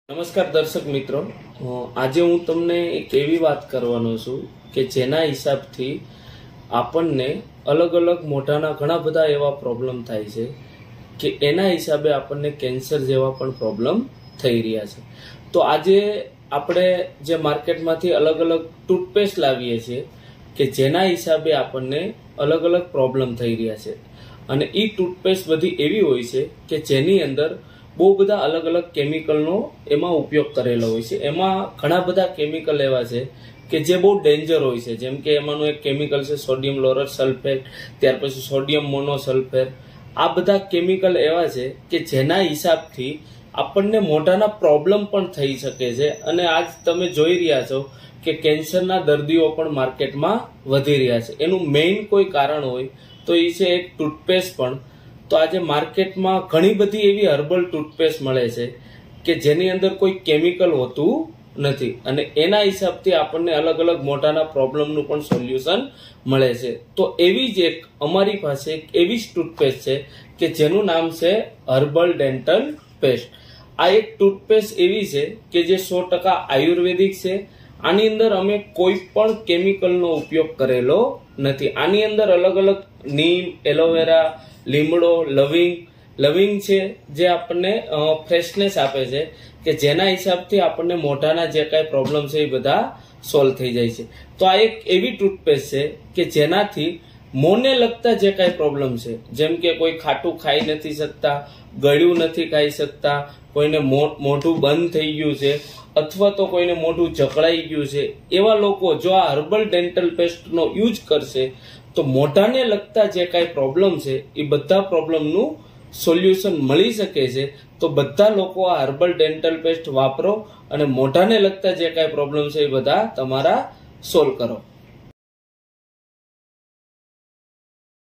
નમસ્કાર દર્શક મિત્રો, આજે હું તમને એક એવી વાત કરવાનો છું કે જેના હિસાબથી આપણને અલગ અલગ મોઢાના ઘણા બધા એવા પ્રોબ્લેમ થાય છે કે એના હિસાબે આપણને કેન્સર જેવા પણ પ્રોબ્લેમ થઈ રહ્યા છે. તો આજે આપણે જે માર્કેટમાંથી અલગ અલગ ટૂથપેસ્ટ લાવીએ છીએ કે જેના હિસાબે આપણને અલગ અલગ પ્રોબ્લેમ થઈ રહ્યા છે, અને એ ટૂથપેસ્ટ બધી એવી હોય છે કે જેની અંદર બહુ બધા અલગ અલગ કેમિકલનો એમાં ઉપયોગ કરેલો હોય છે. એમાં ઘણા બધા કેમિકલ એવા છે કે જે બહુ ડેન્જર હોય છે. જેમ કે એમાંનું એક કેમિકલ છે સોડિયમ લોરસ સલ્ફેટ, ત્યાર પછી સોડિયમ મોનોસલ્ફેટ. આ બધા કેમિકલ એવા છે કે જેના હિસાબથી આપણને મોઢાના પ્રોબ્લેમ પણ થઈ શકે છે. અને આજ તમે જોઈ રહ્યા છો કે કેન્સરના દર્દીઓ પણ માર્કેટમાં વધી રહ્યા છે. એનું મેઇન કોઈ કારણ હોય તો એ છે એક ટૂથપેસ્ટ. પણ તો આજે માર્કેટમાં ઘણી બધી એવી હર્બલ ટૂથપેસ્ટ મળે છે કે જેની અંદર કોઈ કેમિકલ હોતું નથી, અને એના હિસાબથી આપણને અલગ અલગ મોઢાના પ્રોબ્લેમનું પણ સોલ્યુશન મળે છે. તો એવી જ એક અમારી પાસે એક એવી જ ટૂથપેસ્ટ છે કે જેનું નામ છે હર્બલ ડેન્ટલ પેસ્ટ. આ એક ટૂથપેસ્ટ એવી છે કે જે 100% આયુર્વેદિક છે. આની અંદર અમે કોઈ પણ કેમિકલનો ઉપયોગ કરેલો નથી. આની અંદર અલગ અલગ નીમ, એલોવેરા, લીમડો, લવિંગ છે જે આપણને ફ્રેશનેસ આપે છે કે જેના હિસાબથી આપણને મોઢાના જે કાંઈ પ્રોબ્લેમ છે એ બધા સોલ્વ થઈ જાય છે. તો આ એક એવી ટૂથપેસ્ટ છે કે જેનાથી મોંને લગતા જે કાંઈ પ્રોબ્લેમ છે, જેમ કે કોઈ ખાટું ખાઈ નથી શકતા, ગળ્યું નથી ખાઈ શકતા, કોઈને મોઢું બંધ થઈ ગયું છે, અથવા તો કોઈને મોઢું જકડાઈ ગયું છે, એવા લોકો જો આ હર્બલ ડેન્ટલ પેસ્ટનો યુઝ કરશે તો મોઢાને લગતા જે કાંઈ પ્રોબ્લેમ છે એ બધા પ્રોબ્લેમનું સોલ્યુશન મળી શકે છે. તો બધા લોકો આ હર્બલ ડેન્ટલ પેસ્ટ વાપરો અને મોઢાને લગતા જે કાંઈ પ્રોબ્લેમ છે એ બધા તમારા સોલ્વ કરો.